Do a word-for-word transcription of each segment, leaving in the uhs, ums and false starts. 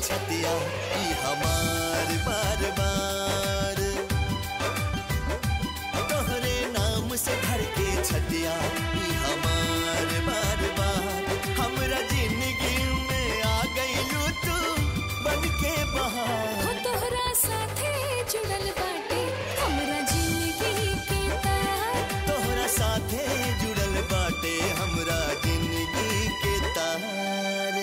छतिया ई हमार बार बार तोहरे नाम से भर के छतिया ई हमार बार बार हमरा जिंदगी में आ गइलू तू बन के बहार हो तोहरा साथे जुड़ल बाटे हमरा जिंदगी के तार तोहरा साथे जुड़ल बाटे हमरा जिंदगी के तार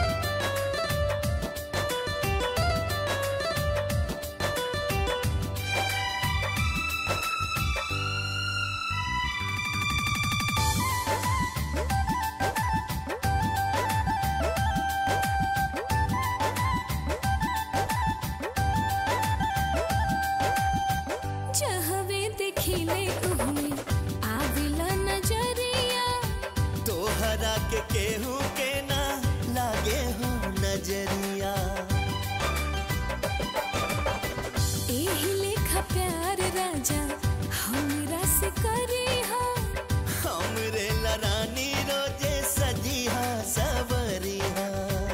जहवे देखिले उहमे आविला नजरिया तोहरा के केहू के ना लागे हो नजरिया एही लेखा प्यार राजा हमरा से करी हा हमरे लरानी रोजे सजिहा सवरिहा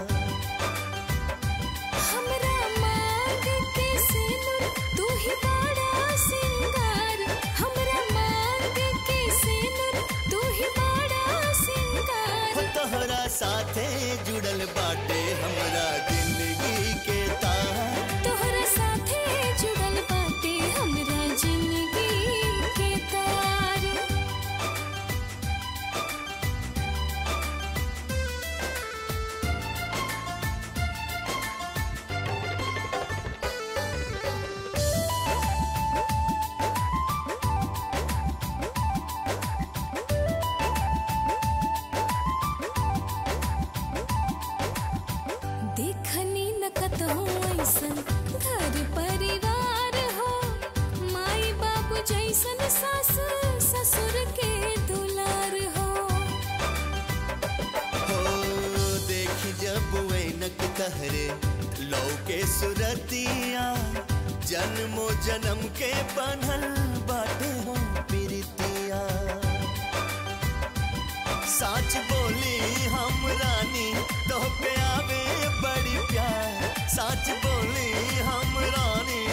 हमरा मांग के सिनुर तू ही बड़ा सिंगार हमरा मांग के सिनुर तू ही बड़ा सिंगार हो तोहरा साथे जुड़ल बाटे हमरा जिंदगी के तार तोहरा साथे जुड़ल बाटे हमरा जिंदगी के तार देखनी न कतहु ऐसन घर परिवार हो माई बाबू जैसन सास ससुर के दुलार हो हो देखी जब वैनक तहरे लौके सुरतिया जन्मो जन्म के बनल बाटे हो प्रीतिया साच बोली हम रानी तो पे आवे बड़ी प्यार साच बोली हम रानी